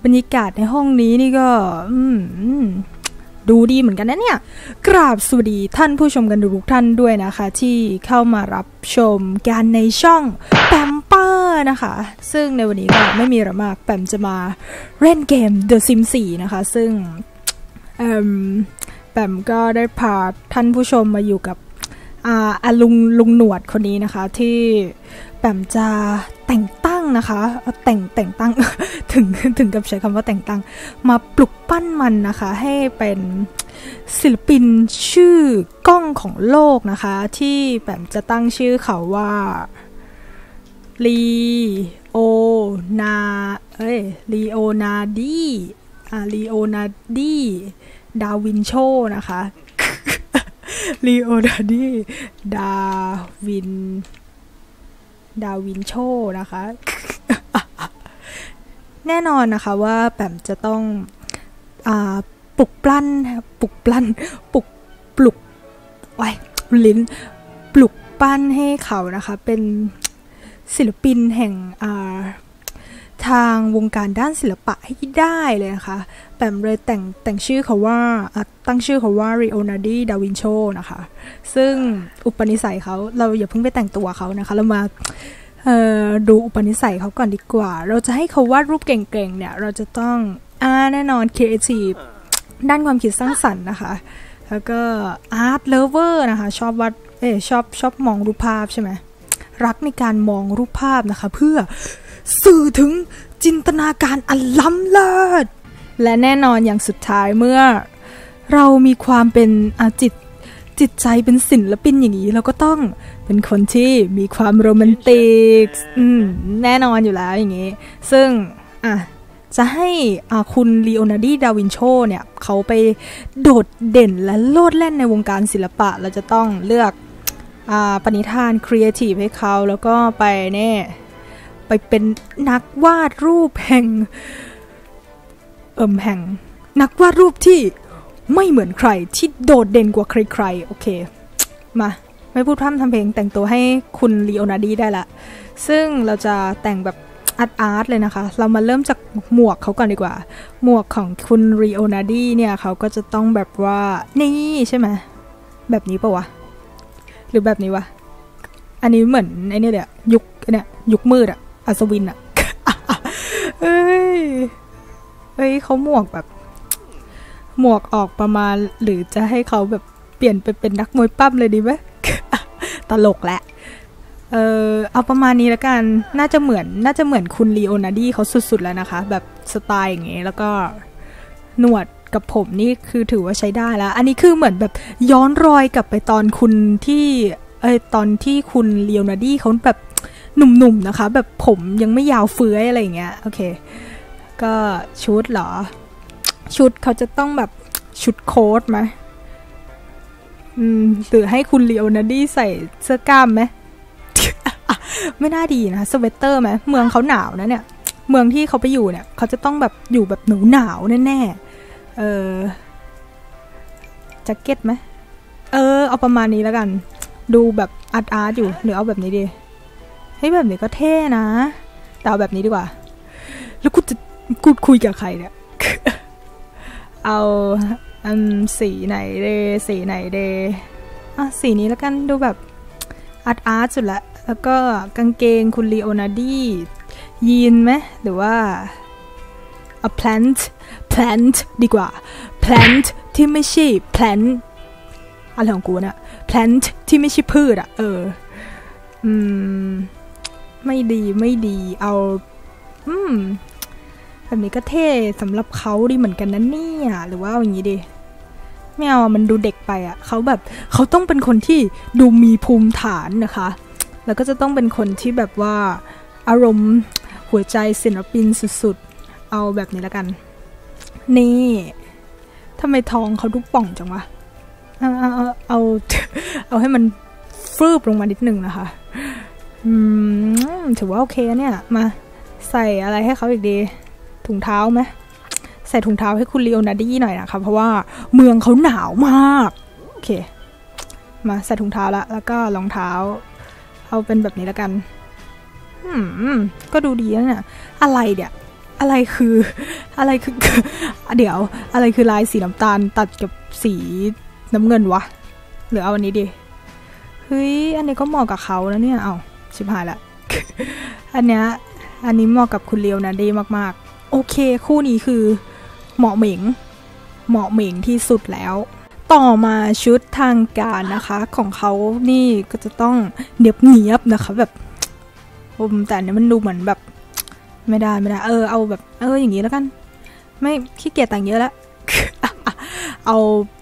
บรรยากาศในห้องนี้นี่ก็ดูดีเหมือนกันนะเนี่ยกราบสวัสดีท่านผู้ชมกันทุกท่านด้วยนะคะที่เข้ามารับชมการในช่องแปมเปอร์นะคะซึ่งในวันนี้ก็ไม่มีอะไรมากแปมจะมาเล่นเกม The Sims 4 นะคะซึ่งแปมก็ได้พาท่านผู้ชมมาอยู่กับลุงหนวดคนนี้นะคะที่แปมจะแต่งตั้งนะคะแต่งตั้ง ถึงกับใช้คำว่าแต่งตั้งมาปลุกปั้นมันนะคะให้เป็นศิลปินชื่อกล้องของโลกนะคะที่แปมจะตั้งชื่อเขาว่าลีโอนาดีดาวินโชนะคะลีโอนาร์ดีดาวินโชนะคะ แน่นอนนะคะว่าแปมจะต้องปลุกปั้นให้เขานะคะเป็นศิลปินแห่งทางวงการด้านศิลปะให้ได้เลยนะคะแปมเลยแต่งชื่อเขาว่าตั้งชื่อเขาว่า Leonardo da Vinci นะคะซึ่งอุปนิสัยเขาเราอย่าเพิ่งไปแต่งตัวเขานะคะเรามาดูอุปนิสัยเขาก่อนดีกว่าเราจะให้เขาวาดรูปเก่งๆเนี่ยเราจะต้องแน่นอน creative ด้านความคิดสร้างสรรค์นะคะแล้วก็ art lover นะคะชอบวาดชอบมองรูปภาพใช่ไหมรักในการมองรูปภาพนะคะเพื่อสื่อถึงจินตนาการอันล้ำเลิศและแน่นอนอย่างสุดท้ายเมื่อเรามีความเป็นจิตใจเป็นศิลปินอย่างนี้เราก็ต้องเป็นคนที่มีความโรแมนติกแน่นอนอยู่แล้วอย่างนี้ซึ่งจะให้คุณลีโอนาร์โด ดาวินโชเนี่ยเขาไปโดดเด่นและโลดแล่นในวงการศิลปะเราจะต้องเลือกปณิธานครีเอทีฟให้เขาแล้วก็ไปเป็นนักวาดรูปแห่งนักวาดรูปที่ไม่เหมือนใครที่โดดเด่นกว่าใครๆโอเคมาไม่พูดพร่ำทำเพลงแต่งตัวให้คุณลีโอนาร์โดได้ละซึ่งเราจะแต่งแบบอาร์ตเลยนะคะเรามาเริ่มจากหมวกเขาก่อนดีกว่าหมวกของคุณลีโอนาร์โดเนี่ยเขาก็จะต้องแบบว่านี่ใช่ไหมแบบนี้ปะวะหรือแบบนี้วะอันนี้เหมือนไอ้นี่เดี๋ยวยุคมืดอัศวินเอ้ยเขาหมวกแบบหมวกออกประมาณหรือจะให้เขาแบบเปลี่ยนไปเป็นนักมวยปั้มเลยดีไหม ตลกแหละเอาประมาณนี้แล้วกันน่าจะเหมือนคุณลีโอนาร์โดเขาสุดๆแล้วนะคะแบบสไตล์อย่างงี้แล้วก็หนวดกับผมนี่คือถือว่าใช้ได้แล้วอันนี้คือเหมือนแบบย้อนรอยกลับไปตอนคุณที่คุณลีโอนาร์โดเขาแบบหนุ่มๆนะคะแบบผมยังไม่ยาวเฟื้อยอะไรอย่างเงี้ยโอเคก็ชุดเหรอชุดเขาจะต้องแบบชุดโค้ทไหมหรือให้คุณลีโอนาร์โดใส่เสื้อกล้ามไหม ไม่น่าดีนะสเวตเตอร์ไหมเมืองเขาหนาวนะเนี่ยเมืองที่เขาไปอยู่เนี่ยเขาจะต้องแบบอยู่แบบหนาวแน่แจ็คเก็ตไหมเอาประมาณนี้แล้วกันดูแบบอาร์ตอยู่หรือเอาแบบนี้ดีให้แบบนี้ก็เท่นะแต่เอาแบบนี้ดีกว่าแล้วกูจะคุยกับใครเนี่ย เอาสีไหนเดสีนี้แล้วกันดูแบบอาร์ตสุดละแล้วก็กางเกงคุณลีโอนาร์โดยีนไหมหรือว่าplant ดีกว่า plant ที่ไม่ใช่ plant อะไรของกูนะ plant ที่ไม่ใช่พืชไม่ดีเอาแบบนี้ก็เท่สำหรับเขาดีเหมือนกันนะเนี่ยหรือว่าอย่างนี้ดีไม่เอามันดูเด็กไปเขาต้องเป็นคนที่ดูมีภูมิฐานนะคะแล้วก็จะต้องเป็นคนที่แบบว่าอารมณ์หัวใจศิลปินสุดๆเอาแบบนี้แล้วกันนี่ทำไมท้องเขาดูป่องจังวะเอาให้มันฟืบลงมานิดนึงนะคะถือว่าโอเคเนี่ยมาใส่อะไรให้เขาอีกดีถุงเท้าไหมใส่ถุงเท้าให้คุณลีโอนาร์โดหน่อยนะคะเพราะว่าเมืองเขาหนาวมากโอเคมาใส่ถุงเท้าแล้วก็รองเท้าเอาเป็นแบบนี้แล้วกันก็ดูดีนะเนี่ยอะไรคืออะไรคือ เดี๋ยวอะไรคือลายสีน้ำตาลตัดกับสีน้ำเงินวะหรือเอาอันนี้ดิเฮ้ยอันนี้ก็เหมาะกับเขาแล้วเนี่ยเอาชิบหายละ อันนี้เหมาะกับคุณเลียวนาดีมากๆโอเคคู่นี้คือเหมาะเหม่งที่สุดแล้วต่อมาชุดทางการนะคะของเขานี่ก็จะต้องเนียบนะคะแบบแต่อันนี้มันดูเหมือนแบบไม่ได้เอาแบบอย่างนี้แล้วกันไม่ขี้เกียจแต่งเยอะแล้ว เอา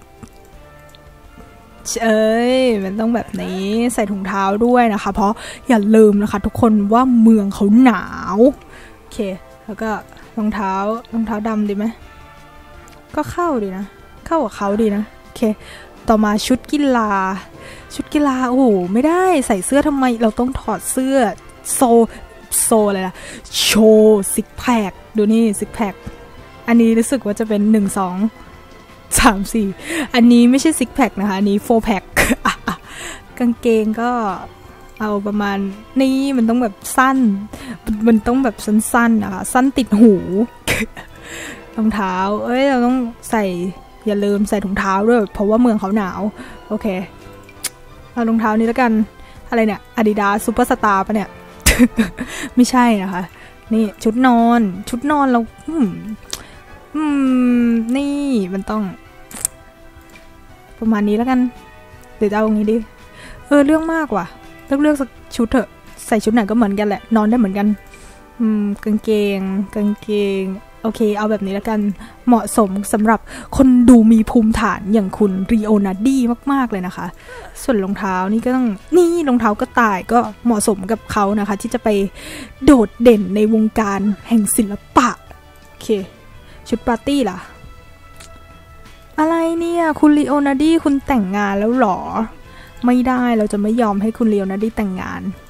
มันต้องแบบนี้ใส่ถุงเท้าด้วยนะคะเพราะอย่าลืมนะคะทุกคนว่าเมืองเขาหนาวโอเคแล้วก็รองเท้าดำดีไหมก็เข้าดีนะเข้ากับเขาดีนะโอเคต่อมาชุดกีฬาโอ้โหไม่ได้ใส่เสื้อทำไมเราต้องถอดเสื้อโซอะไรล่ะโชว์ซิกแพคดูนี่ซิกแพคอันนี้รู้สึกว่าจะเป็น1 2 3 4อันนี้ไม่ใช่ซิกแพคนะคะอันนี้4แพค กางเกงก็เอาประมาณนี้มันต้องแบบสั้นมันต้องแบบสั้นๆนะคะสั้นติดหู รองเท้าเราต้องใส่อย่าลืมใส่ถุงเท้าด้วยเพราะว่าเมืองเขาหนาวโอเคเอารองเท้านี้แล้วกันอะไรเนี่ย Adidas Superstar ปะเนี่ย ไม่ใช่นะคะนี่ชุดนอนเรานี่มันต้องประมาณนี้แล้วกันเดี๋ยวจะเอาตรงนี้ดิเรื่องมากว่ะต้องเลือกสักชุดเถอะใส่ชุดไหนก็เหมือนกันแหละนอนได้เหมือนกันกางเกงโอเคเอาแบบนี้แล้วกันเหมาะสมสำหรับคนดูมีภูมิฐานอย่างคุณรีโอนาดีมากๆเลยนะคะส่วนรองเท้านี่ก็ต้องนี่รองเท้ากระต่ายก็เหมาะสมกับเขานะคะที่จะไปโดดเด่นในวงการแห่งศิลปะโอเคชุดปาร์ตี้ล่ะอะไรเนี่ยคุณลีโอนาร์ดีคุณแต่งงานแล้วหรอไม่ได้เราจะไม่ยอมให้คุณลีโอนาร์ดีแต่งงาน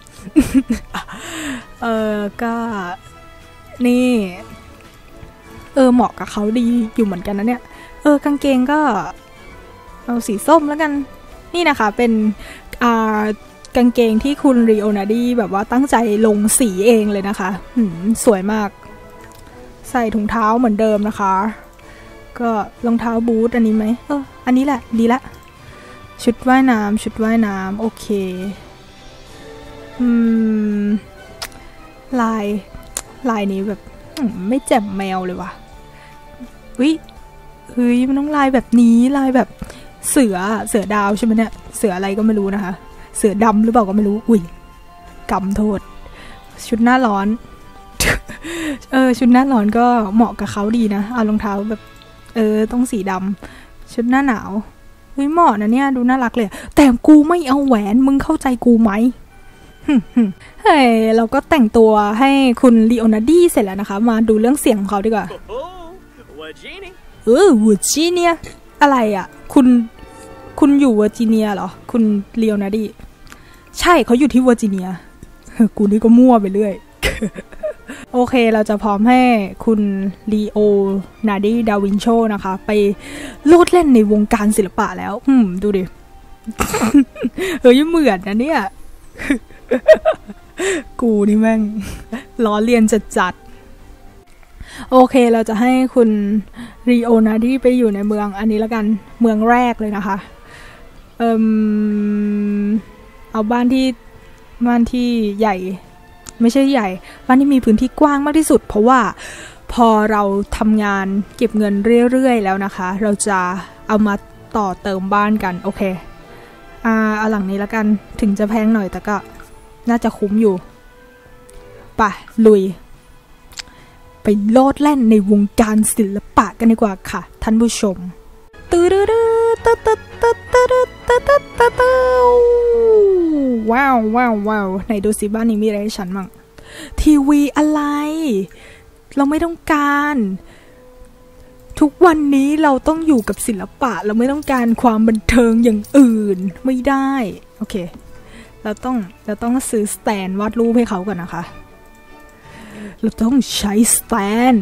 ก็นี่เหมาะกับเขาดีอยู่เหมือนกันนะเนี่ยกางเกงก็เอาสีส้มแล้วกันนี่นะคะเป็นกางเกงที่คุณลีโอนาร์ดีแบบว่าตั้งใจลงสีเองเลยนะคะสวยมากใส่ถุงเท้าเหมือนเดิมนะคะก็รองเท้าบูทอันนี้ไหมอันนี้แหละดีละชุดว่ายน้ำโอเคลายนี้แบบไม่แจ่มแมวเลยว่ะเฮ้ยมันต้องลายแบบนี้ลายแบบเสือดาวใช่ไหมเนี่ยเสืออะไรก็ไม่รู้นะคะเสือดำหรือเปล่าก็ไม่รู้กำโทษชุดหน้าร้อน ชุดหน้าร้อนก็เหมาะกับเขาดีนะเอารองเท้าแบบต้องสีดำชุดหน้าหนาวเฮ้ยเหมาะนะเนี่ยดูน่ารักเลยแต่กูไม่เอาแหวนมึงเข้าใจกูไหมเฮ้ยเราก็แต่งตัวให้คุณลีโอนาร์ดีเสร็จแล้วนะคะมาดูเรื่องเสียงของเขาดีกว่าเวอร์จิเนียอะไรอ่ะคุณอยู่เวอร์จิเนียเหรอคุณลีโอนาร์ดีใช่เขาอยู่ที่เวอร์จิเนียกูนี่ก็มั่วไปเรื่อย โอเคเราจะพร้อมให้คุณลีโอนาร์ดีดาวินโชนะคะไปโลดเล่นในวงการศิลปะแล้วดูดิ เหมือนนะเนี่ย กูนี่แม่งล้อเลียนจัดโอเคเราจะให้คุณลีโอนาร์ดีไปอยู่ในเมืองอันนี้แล้วกันเมืองแรกเลยนะคะเอาบ้านที่ใหญ่ไม่ใช่ใหญ่บ้านที่มีพื้นที่กว้างมากที่สุดเพราะว่าพอเราทำงานเก็บเงินเรื่อยๆแล้วนะคะเราจะเอามาต่อเติมบ้านกันโอเคเอาหลังนี้แล้วกันถึงจะแพงหน่อยแต่ก็น่าจะคุ้มอยู่ไปลุยไปโลดแล่นในวงการศิลปะกันดีกว่าค่ะท่านผู้ชมว้าวไหนดูสิบ้านนี้มีอะไรให้ฉันมั่งทีวีอะไรเราไม่ต้องการทุกวันนี้เราต้องอยู่กับศิลปะเราไม่ต้องการความบันเทิงอย่างอื่นไม่ได้โอเคเราต้องซื้อสแตนวาดรูปให้เขาก่อนนะคะเราต้องใช้สแตน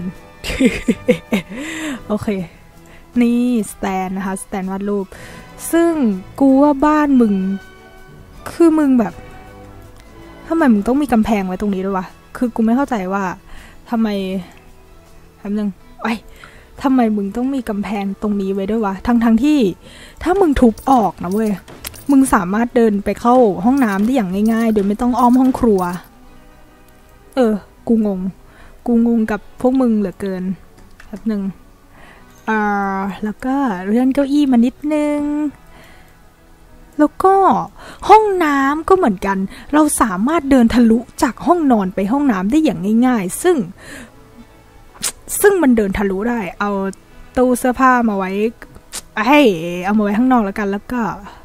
โอเคนี่สแตนนะคะสแตนวาดรูปซึ่งกูว่าบ้านมึงคือมึงแบบทำไมมึงต้องมีกำแพงไว้ตรงนี้ด้วยวะคือกูไม่เข้าใจว่าทำไมแป๊บนึงไอ้ทำไมมึงต้องมีกำแพงตรงนี้ไว้ด้วยวะทั้งที่ถ้ามึงทุบออกนะเว้ยมึงสามารถเดินไปเข้าห้องน้ำได้อย่างง่ายๆโดยไม่ต้องอ้อมห้องครัวกูงงกับพวกมึงเหลือเกินแบบหนึ่งแล้วก็เลื่อนเก้าอี้มานิดนึงแล้วก็ห้องน้ำก็เหมือนกันเราสามารถเดินทะลุจากห้องนอนไปห้องน้ำได้อย่างง่ายๆซึ่งมันเดินทะลุได้เอาตู้เสื้อผ้ามาไว้เอามาไว้ข้างนอกแล้วกันแล้วก็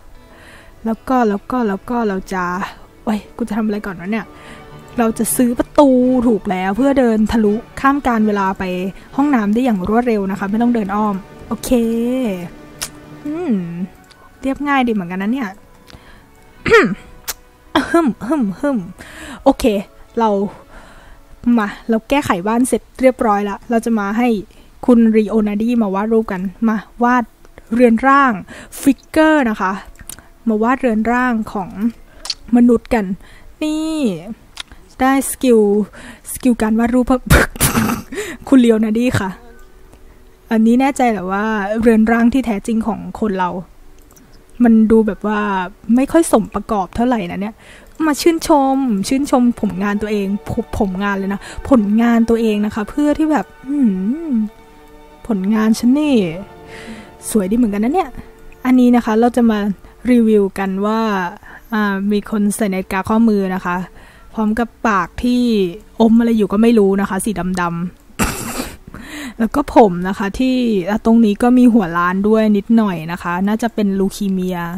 เราจะกูจะทำอะไรก่อนวะเนี่ยเราจะซื้อประตูถูกแล้วเพื่อเดินทะลุข้ามการเวลาไปห้องน้ำได้อย่างรวดเร็วนะคะไม่ต้องเดินอ้อมโอเคเรียบง่ายดีเหมือนกันนะเนี่ย โอเคเราแก้ไขบ้านเสร็จเรียบร้อยแล้วเราจะมาให้คุณรีโอนาดีมาวาดรูปกันมาวาดเรือนร่างฟิกเกอร์นะคะมาวาดเรือนร่างของมนุษย์กันนี่ได้สกิลการวาดรูป คุณรีโอนาดีค่ะอันนี้แน่ใจเหรอว่าเรือนร่างที่แท้จริงของคนเรามันดูแบบว่าไม่ค่อยสมประกอบเท่าไหร่นะเนี่ยมาชื่นชมผลงานตัวเองผมงานเลยนะผลงานตัวเองนะคะเพื่อที่แบบผลงานฉันนี่สวยดีเหมือนกันนะเนี่ยอันนี้นะคะเราจะมารีวิวกันว่ามีคนใส่นาฬิกาข้อมือนะคะพร้อมกับปากที่อมอะไรอยู่ก็ไม่รู้นะคะสีดำๆแล้วก็ผมนะคะที่ตรงนี้ก็มีหัวล้านด้วยนิดหน่อยนะคะน่าจะเป็นลูคีเมีย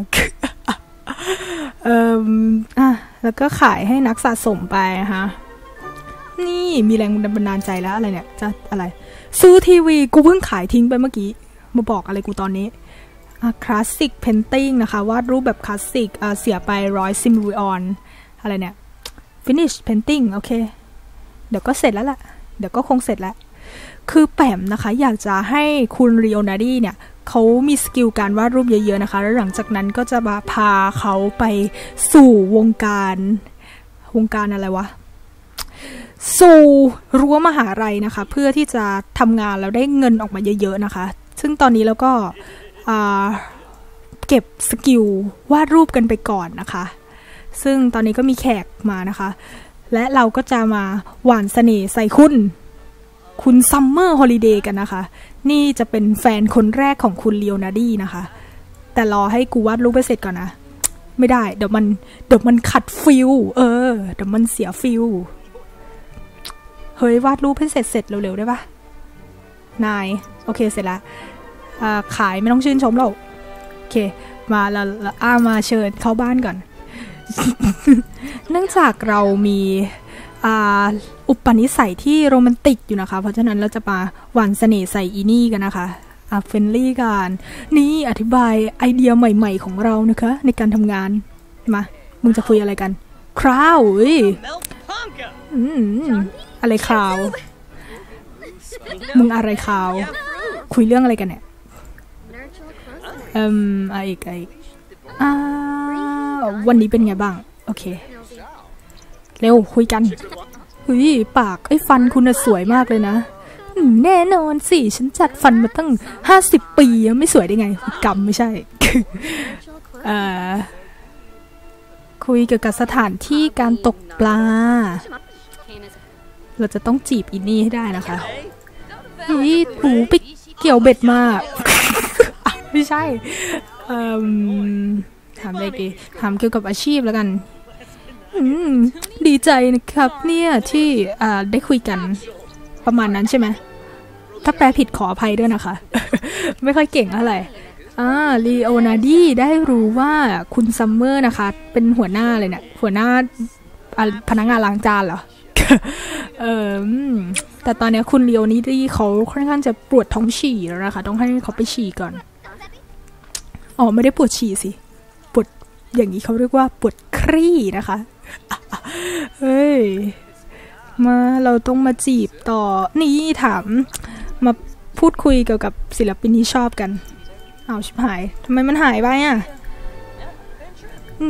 แล้วก็ขายให้นักสะสมไปนะคะนี่มีแรงบันดาลใจแล้วอะไรเนี่ยจะอะไรซื้อทีวีกูเพิ่งขายทิ้งไปเมื่อกี้มาบอกอะไรกูตอนนี้คลาสสิกเพนติ้งนะคะวาดรูปแบบคลาสสิกเสียไป100 ซิมริออนอะไรเนี่ยฟินิชเพนติ้งโอเคเดี๋ยวก็เสร็จแล้วล่ะเดี๋ยวก็คงเสร็จแล้วคือแปมนะคะอยากจะให้คุณรีโอนาดีเนี่ยเขามีสกิลการวาดรูปเยอะๆนะคะแล้วหลังจากนั้นก็จะมาพาเขาไปสู่วงการอะไรวะสู่รั้วมหาลัยนะคะเพื่อที่จะทำงานแล้วได้เงินออกมาเยอะๆนะคะซึ่งตอนนี้เราก็เก็บสกิลวาดรูปกันไปก่อนนะคะซึ่งตอนนี้ก็มีแขกมานะคะและเราก็จะมาหว่านเสน่ห์ใส่คุณซัมเมอร์ฮอลิเดย์กันนะคะนี่จะเป็นแฟนคนแรกของคุณลีโอนาร์ดีนะคะแต่รอให้กูวาดรูปไปเสร็จก่อนนะไม่ได้เดี๋ยวมันขัดฟิลเดี๋ยวมันเสียฟิลเฮ้ยวาดรูปให้เสร็จเร็วๆได้ปะนายโอเคเสร็จแล้วขายไม่ต้องชื่นชมหรอกโอเคมาแล้วมาเชิญเข้าบ้านก่อน เนื่องจากเรามีอุปนิสัยที่โรแมนติกอยู่นะคะเพราะฉะนั้นเราจะมาหว่านเสน่ห์ใส่อีนี่กันนะคะเฟรนลี่กันนี่อธิบายไอเดียใหม่ๆของเรานะคะในการทำงานมามึงจะคุยอะไรกันคราวอะไรคราวมึงอะไรคราวคุยเรื่องอะไรกันเนี่ยอีกวันนี้เป็นไงบ้างโอเคเร็วคุยกันปากไอ้ฟันคุณน่ะสวยมากเลยนะแน่นอนสิฉันจัดฟันมาตั้ง50 ปีไม่สวยได้ไงกรรมไม่ใช่ คุยเกี่ยวกับสถานที่การตกปลาเราจะต้องจีบอินนี่ให้ได้นะคะหูไปเกี่ยวเบ็ดมา ไม่ใช่ถามอะไรดีถามเกี่ยวกับอาชีพแล้วกันดีใจนะครับเนี่ยที่ได้คุยกันประมาณนั้นใช่ไหมถ้าแปลผิดขออภัยด้วยนะคะ ไม่ค่อยเก่งอะไรลีโอนาร์ดีได้รู้ว่าคุณซัมเมอร์นะคะเป็นหัวหน้าเลยเนี่ยหัวหน้าพนักงานล้างจานเหรอ แต่ตอนนี้คุณลีโอนาร์ดีเขาค่อนข้างจะปวดท้องฉี่แล้วนะคะต้องให้เขาไปฉี่ก่อนไม่ได้ปวดฉี่สิปวดอย่างนี้เขาเรียกว่าปวดครี่นะคะเฮ้ยมาเราต้องมาจีบต่อนี่ถามมาพูดคุยเกี่ยวกับศิลปินที่ชอบกันชิบหายทำไมมันหายไป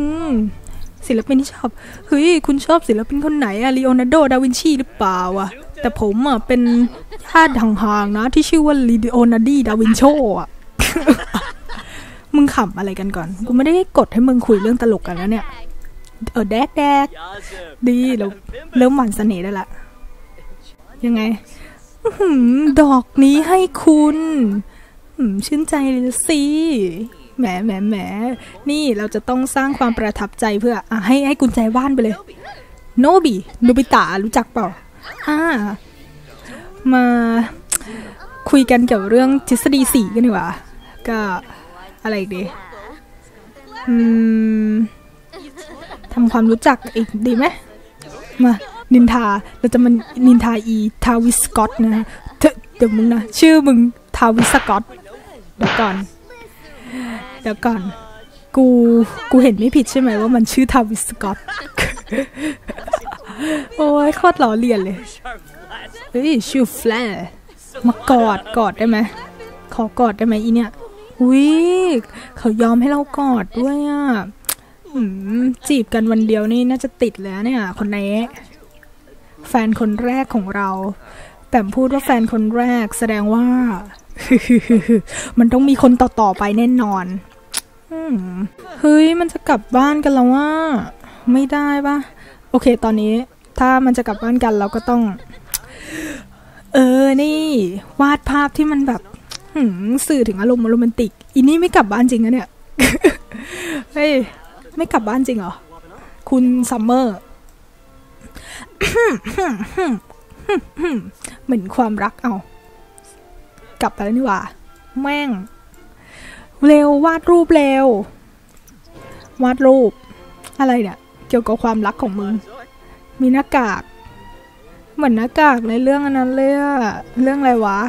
ศิลปินที่ชอบเฮ้ยคุณชอบศิลปินคนไหนลีโอนาร์โด ดาวินชีหรือเปล่าแต่ผมอ่ะเป็นญาติห่างๆนะที่ชื่อว่าลีโอนาร์โด ดาวินโชอ่ะ มึงขำอะไรกันก่อนกูไม่ได้กดให้มึงคุยเรื่องตลกกันนะเนี่ยแดกดีเราเริ่มหวานเสน่ห์ได้ละยังไงดอกนี้ให้คุณชื่นใจเลยสิแหมนี่เราจะต้องสร้างความประทับใจเพื่อให้กุญแจบ้านไปเลยโนบิตะรู้จักเปล่ามาคุยกันเกี่ยวกับเรื่องทฤษฎี4กันดีกว่าก็อะไรอีกดีทำความรู้จักอีกดีไหมมานินทาเราจะมานินทาทาวิสกอตนะเดี๋ยวมึงนะชื่อมึงทาวิสกอตเดี๋ยวก่อนกูเห็นไม่ผิดใช่ไหมว่ามันชื่อทาวิสกอต โอ้ยโคตรหล่อเลียนเลยเฮ้ยชื่อแฟร์มากอดได้ไหมขอกอดได้ไหมอีเนี่ยเขายอมให้เรากอดด้วยอ่ะจีบกันวันเดียวนี่น่าจะติดแล้วเนี่ยคนนี้แฟนคนแรกของเราแต่พูดว่าแฟนคนแรกแสดงว่า มันต้องมีคนต่อไปแน่นอนเฮ้ยมันจะกลับบ้านกันแล้วว่าไม่ได้ปะโอเคตอนนี้ถ้ามันจะกลับบ้านกันเราก็ต้องนี่วาดภาพที่มันแบบสื่อถึงอารมณ์โรแมนติกอีนี่ไม่กลับบ้านจริงนะเนี่ย เฮ้ยไม่กลับบ้านจริงเหรอคุณซัมเมอร์ เหมือนความรักกลับไปแล้วนี่หว่าแม่งเร็ววาดรูปเร็ววาดรูปอะไรเนี่ยเกี่ยวกับความรักของมึงมีหน้ากากเหมือนหน้ากากในเรื่องอันนั้นเลยอะเรื่องอะไรวะ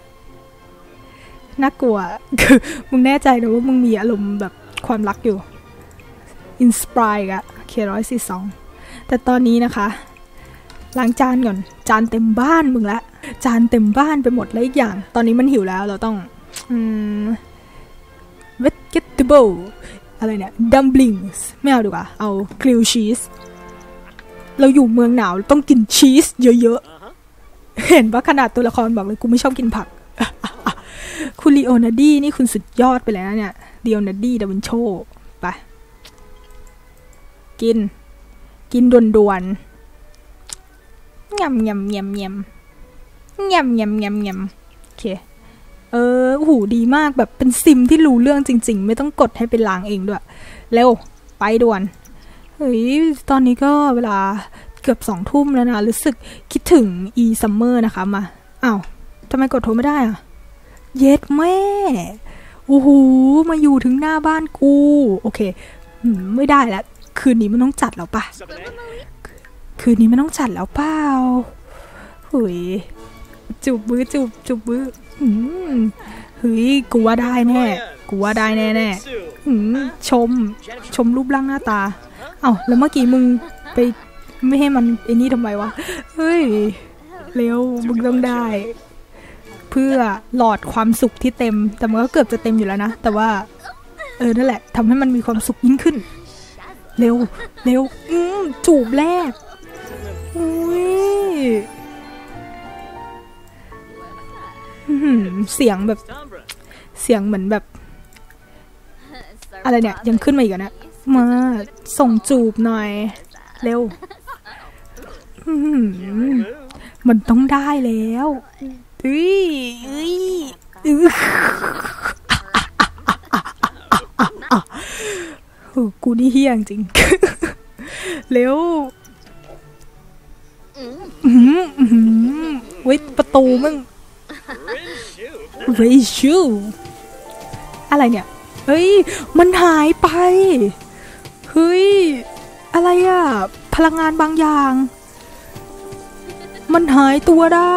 น่ากลัวคือมึงแน่ใจนะว่ามึงมีอารมณ์แบบความรักอยู่อินสปายอะ142แต่ตอนนี้นะคะล้างจานก่อนจานเต็มบ้านมึงละจานเต็มบ้านไปหมดแล้วอีกอย่างตอนนี้มันหิวแล้วเราต้องvegetable อะไรเนี่ย dumplings ไม่เอาดีกว่าเอา grilled cheese เราอยู่เมืองหนาวต้องกินชีสเยอะๆเห็นว่าขนาดตัวละครบอกเลยกูไม่ชอบกินผัก คุณลีโอนาร์โดนี่คุณสุดยอดไปแล้วเนี่ยลีโอนาร์โด ดาวินโชไปกินด่วนๆยำโอเคหูดีมากแบบเป็นซิมที่รู้เรื่องจริงๆไม่ต้องกดให้ไปล้างเองด้วยเร็วไปด่วนเฮ้ยตอนนี้ก็เวลาเกือบ2 ทุ่มแล้วนะรู้สึกคิดถึงซัมเมอร์นะคะมาทำไมกดโทรไม่ได้อะเย็ดแม่โอ้โหมาอยู่ถึงหน้าบ้านกูโอเคไม่ได้แล้วคืนนี้มันต้องจัดแล้วป่ะคืนนี้มันต้องจัดแล้วเปล่าเฮ้ยจูบบื้อเฮ้ยกูว่าได้แน่ชมรูปร่างหน้าตาแล้วเมื่อกี้มึงไปไม่ให้มันไอ้นี่ทำไมวะเฮ้ยเร็วมึงต้องได้เพื่อหลอดความสุขที่เต็มแต่มันก็เกือบจะเต็มอยู่แล้วนะแต่ว่านั่นแหละทำให้มันมีความสุขยิ่งขึ้นเร็วจูบแรกเสียงเหมือนแบบอะไรเนี่ยยังขึ้นมาอีกนะมาส่งจูบหน่อยเร็วมันต้องได้แล้วกูนี่เฮี้ยจริงเร็วเว้ยประตูมึงเรชูอะไรเนี่ยเฮ้ยมันหายไปเฮ้ยอะไรอะพลังงานบางอย่างมันหายตัวได้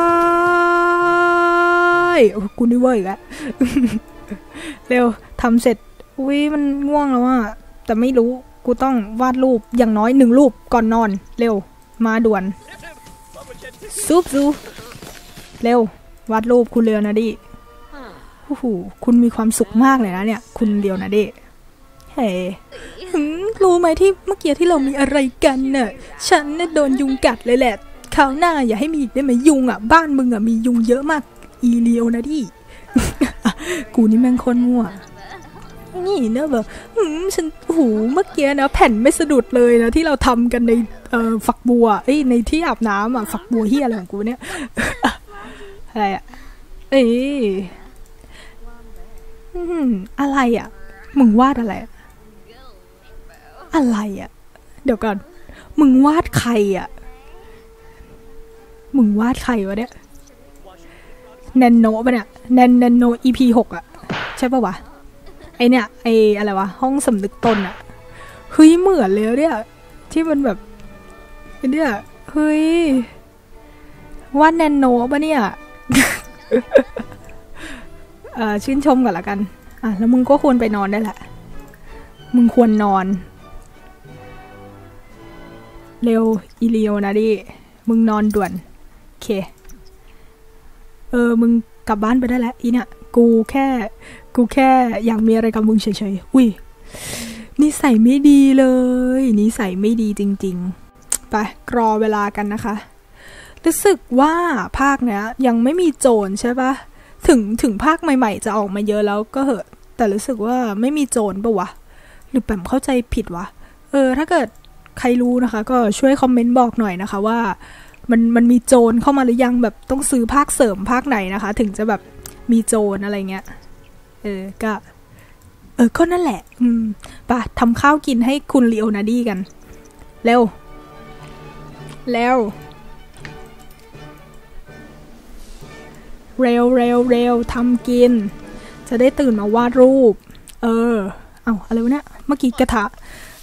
กูนี่เว้ยอะเร็วทำเสร็จมันง่วงแล้วอะแต่ไม่รู้กูต้องวาดรูปอย่างน้อย1 รูปก่อนนอนเร็วมาด่วนซูเร็ววาดรูปคุณเลโอนาร์โดโอ้โหคุณมีความสุขมากเลยนะเนี่ยคุณเลโอนาร์โดเฮ้รู้ไหมที่เมื่อกี้ที่เรามีอะไรกันน่ะฉันเนี่ยโดนยุงกัดเลยแหละคราวหน้าอย่าให้มีอีกได้ไหมยุงอ่ะบ้านมึงอ่ะมียุงเยอะมากอีเลียวนะดิ กูนี่แม่งคนมั่วนี่เนอะแบบฉันหูเมื่อกี้นะแผ่นไม่สะดุดเลยนะที่เราทำกันในฝักบัวในที่อาบน้ำอ่ะฝักบัวเฮียอะไรของกูเนี่ย อะไรอ่ะอะไรอ่ะมึงวาดอะไรอะไรอ่ะเดี๋ยวก่อนมึงวาดใครอ่ะมึงวาดใครวะเนี่ยแนนโนปะเนี่ยแนนโน EP 6อ่ะใช่ปะวะเนี่ยอะไรวะห้องสำนึกตนอ่ะเฮ้ยเหมือนเลยเนี่ยที่มันแบบเนี่ยเฮ้ยวาดแนนโนปะเนี่ยชื่นชมก่อนละกันแล้วมึงก็ควรไปนอนได้แหละมึงควรนอนเร็วอีเลียวนะดิมึงนอนด่วนโอเคมึงกลับบ้านไปได้แล้วอีเนี่ยกูแค่อยากมีอะไรกับมึงเฉยๆอุ้ยนิสัยไม่ดีเลยนิสัยไม่ดีจริงๆไปรอเวลากันนะคะรู้สึกว่าภาคเนี้ยยังไม่มีโจรใช่ปะถึงภาคใหม่ๆจะออกมาเยอะแล้วก็เหอะแต่รู้สึกว่าไม่มีโจรปะวะหรือแปมเข้าใจผิดวะถ้าเกิดใครรู้นะคะก็ช่วยคอมเมนต์บอกหน่อยนะคะว่ามันมีโจรเข้ามาหรือยังแบบต้องซื้อภาคเสริมภาคไหนนะคะถึงจะแบบมีโจรอะไรเงี้ยก็นั่นแหละป่ะทำข้าวกินให้คุณลีโอนาร์ดีกันเร็วทำกินจะได้ตื่นมาวาดรูปอะไรวะเนี่ยเมื่อกี้กระทะ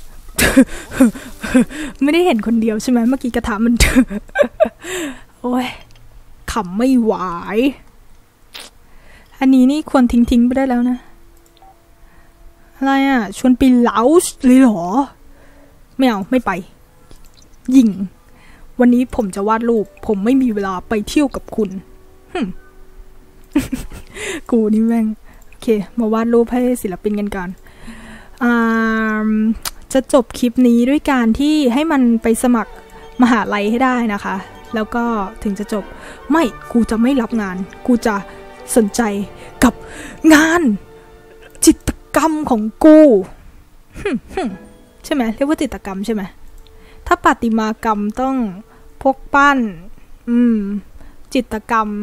ไม่ได้เห็นคนเดียวใช่ไหมเมื่อกี้กระทะมัน โอ้ยขำไม่ไหวอันนี้นี่ควรทิ้งไปได้แล้วนะอะไรอ่ะชวนไปเลาส์เลยเหรอไม่เอาไม่ไปยิงวันนี้ผมจะวาดรูปผมไม่มีเวลาไปเที่ยวกับคุณกูนี่แม่งโอเคมาวาดรูปให้ศิลปินกันก่อนจะจบคลิปนี้ด้วยการที่ให้มันไปสมัครมหาลัยให้ได้นะคะแล้วก็ถึงจะจบไม่กูจะไม่รับงานกูจะสนใจกับงานจิตรกรรมของกูใช่ไหมเรียกว่าจิตรกรรมใช่ไหมถ้าประติมากรรมต้องพกปั้นจิตรกรรม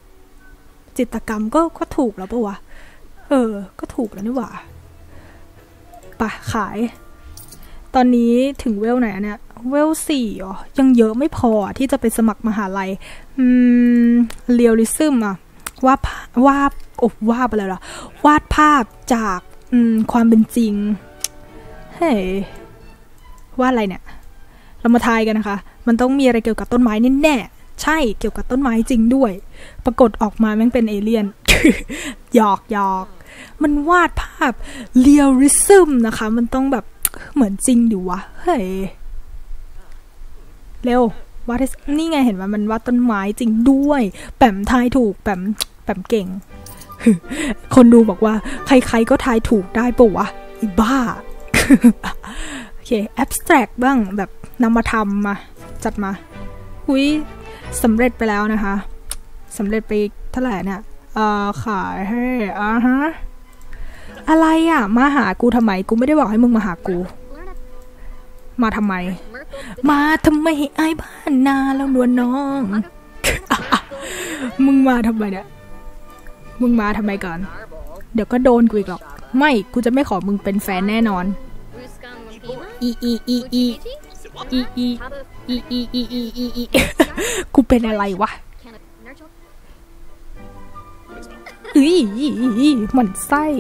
ก็ถูกแล้วปะวะก็ถูกแล้วนี่หว่าป่ะขายตอนนี้ถึงเวลไหนเนี่ยเวล4อ๋อยังเยอะไม่พอที่จะไปสมัครมหาลัยเรียลลิซึมอ่ะวาดอะไรล่ะวาดภาพจากความเป็นจริงเฮ้ยวาดอะไรเนี่ยเรามาทายกันนะคะมันต้องมีอะไรเกี่ยวกับต้นไม้แน่ๆใช่เกี่ยวกับต้นไม้จริงด้วยปรากฏออกมาแม่งเป็นเอเลี่ยน หยอกมันวาดภาพเรียลลิซึมนะคะมันต้องแบบเหมือนจริงดิวะเฮ้ยเร็ววาดนี่ไงเห็นไหมมันวาดต้นไม้จริงด้วยแปมทายถูกแปมเก่ง คนดูบอกว่าใครๆก็ทายถูกได้ปะวะอีบ้า โอเคแอบสแตรกบ้างแบบนำมาทำมาจัดมาอุ้ยสำเร็จไปแล้วนะคะสำเร็จไปเท่าไหร่เนี่ยขายให้อะไรอ่ะมาหากูทำไมกูไม่ได้บอกให้มึงมาหากูมาทำไมให้ไอ้บ้านนาแล้วนวลน้อง มึงมาทำไมเนี่ยมึงมาทำไมก่อนเดี๋ยวก็โดนกูอีกหรอกไม่กูจะไม่ขอมึงเป็นแฟนแน่นอนกูเป็นอะไรวะหมั่นไส้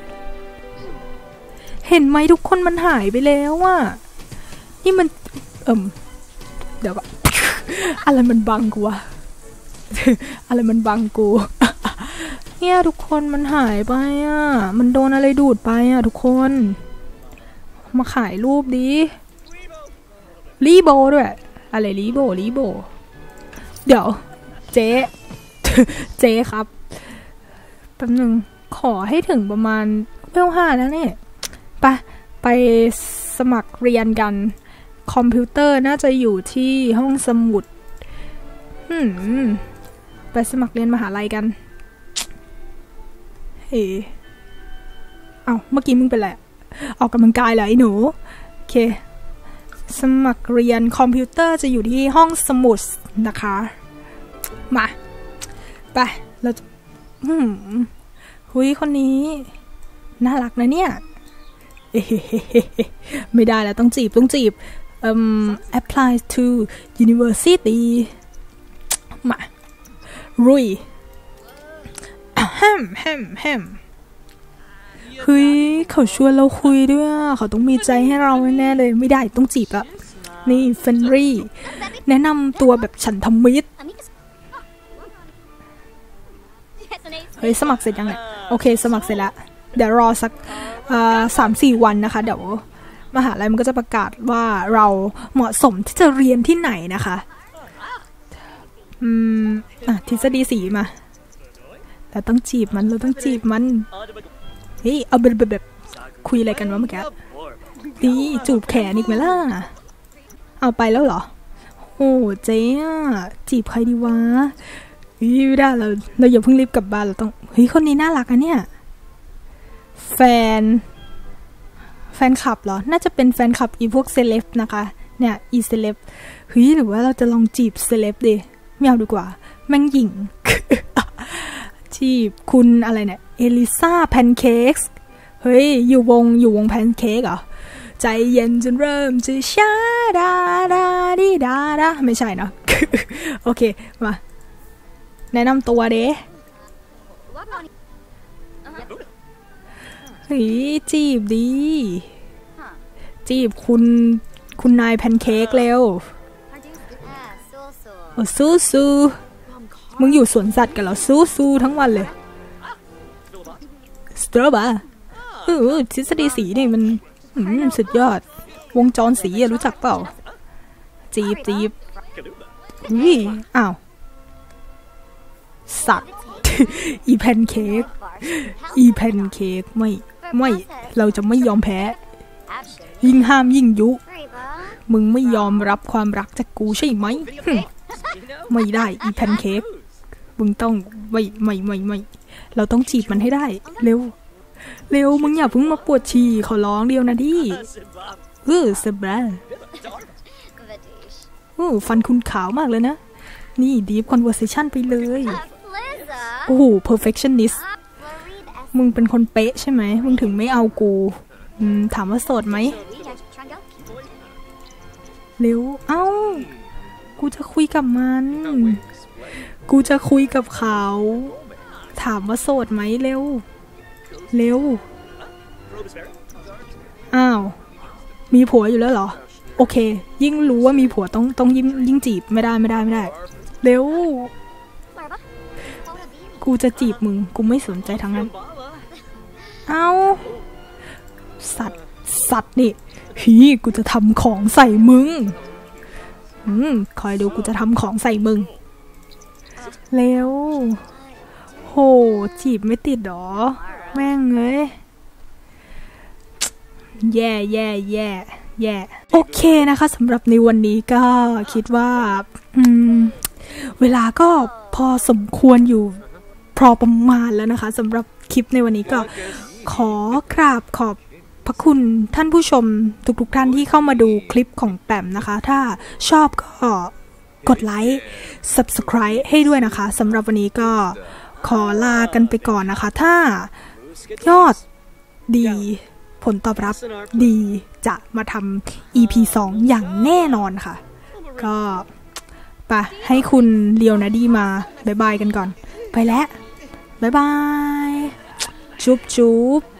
เห็นไหมทุกคนมันหายไปแล้วอ่ะนี่มันเดี๋ยวก่อนอะไรมันบังกูวะอะไรมันบังกูเนี่ยทุกคนมันหายไปอ่ะมันโดนอะไรดูดไปอ่ะทุกคนมาขายรูปดิรีโบด้วยอะไรรีโบเดี๋ยวเจ๊ครับแป๊บนึงขอให้ถึงประมาณเวล5แล้วเนี่ยไปสมัครเรียนกันคอมพิวเตอร์น่าจะอยู่ที่ห้องสมุดไปสมัครเรียนมหาลัยกันเฮ้เอาเมื่อกี้มึงเป็นไรออกกำลังกายเหรอไอ้หนูโอเคสมัครเรียนคอมพิวเตอร์จะอยู่ที่ห้องสมุดนะคะมาไปเราหุยคนนี้น่ารักนะเนี่ยไม่ได้แล้วต้องจีบapply to university มารุยแฮมเฮ้ยเขาชวนเราคุยด้วยเขาต้องมีใจให้เราแน่เลยไม่ได้ต้องจีบอะนี่เฟนรี่แนะนำตัวแบบฉันทมิตรเฮ้ยสมัครเสร็จยังเนี่ยโอเคสมัครเสร็จแล้วเดี๋ยวรอสัก3-4 วันนะคะเดี๋ยวมหาลัยมันก็จะประกาศว่าเราเหมาะสมที่จะเรียนที่ไหนนะคะทฤษฎีสีมาเราต้องจีบมันเฮ้ยเอาแบบคุยอะไรกันวะเมื่อกี้ดีจูบแขนอีกไหมล่ะเอาไปแล้วเหรอโอ้เจ๊จีบใครดีวะไม่ได้เราอย่าเพิ่งรีบกลับบ้านเราต้องเฮ้ยคนนี้น่ารักอะเนี่ยแฟนคลับเหรอน่าจะเป็นแฟนคลับอีพวกเซเลบนะคะเนี่ยอีเซเลบเฮ้ยหรือว่าเราจะลองจีบเซเลบดิไม่เอาดีกว่าแม่งหญิง จีบคุณอะไรเนี่ยเอลิซาแพนเค้กเฮ้ยอยู่วงแพนเค้กเหรอใจเย็นจนเริ่มจะชาดาดีดาไม่ใช่เนาะ โอเคมาแนะนำตัวเด้เฮ้ยจีบดีจีบคุณนายแพนเค้กเร็วสู้มึงอยู่สวนสัตว์กันเหรอสู้ทั้งวันเลยสตรอเบอร์ทฤษฎีสีนี่มันสุดยอดวงจรสีรู้จักเปล่าจีบอ้าวสัตว์อีแพนเค้กไม่เราจะไม่ยอมแพ้ยิ่งห้ามยิ่งยุมึงไม่ยอมรับความรักจากกูใช่ไหมไม่ได้อีแพนเค้กมึงต้องไม่เราต้องจีบมันให้ได้เร็วมึงอย่าเพิ่งมาปวดฉี่ขอร้องเดียวนะดิเซบราฟันคุณขาวมากเลยนะนี่ deep conversation ไปเลยโอ้โห perfectionist มึงเป็นคนเป๊ะใช่ไหมมึงถึงไม่เอากูถามว่าโสดไหมเร็วเอ้ากูจะคุยกับมันกูจะคุยกับเขาถามว่าโสดไหมเร็วอ้าวมีผัวอยู่แล้วเหรอโอเคยิ่งรู้ว่ามีผัวต้องยิ่งจีบไม่ได้เร็วกูจะจีบมึงกูไม่สนใจทั้งนั้นเอ้าสัตว์นี่กูจะทำของใส่มึงคอยดูกูจะทำของใส่มึงเร็วโหจีบไม่ติดหรอแม่งเอ้ยแย่โอเคนะคะสำหรับในวันนี้ก็คิดว่าเวลาก็พอสมควรอยู่พอประมาณแล้วนะคะสำหรับคลิปในวันนี้ก็ขอกราบขอบพระคุณท่านผู้ชมทุกท่านที่เข้ามาดูคลิปของแปมนะคะถ้าชอบก็กดไลค์ Subscribe ให้ด้วยนะคะสำหรับวันนี้ก็ขอลากันไปก่อนนะคะถ้ายอดดีผลตอบรับดีจะมาทำ EP 2 อย่างแน่นอนค่ะก็ไปให้คุณเลียวนาดีมาบ๊ายบายกันก่อนไปแล้วบ๊ายบายจุ๊บ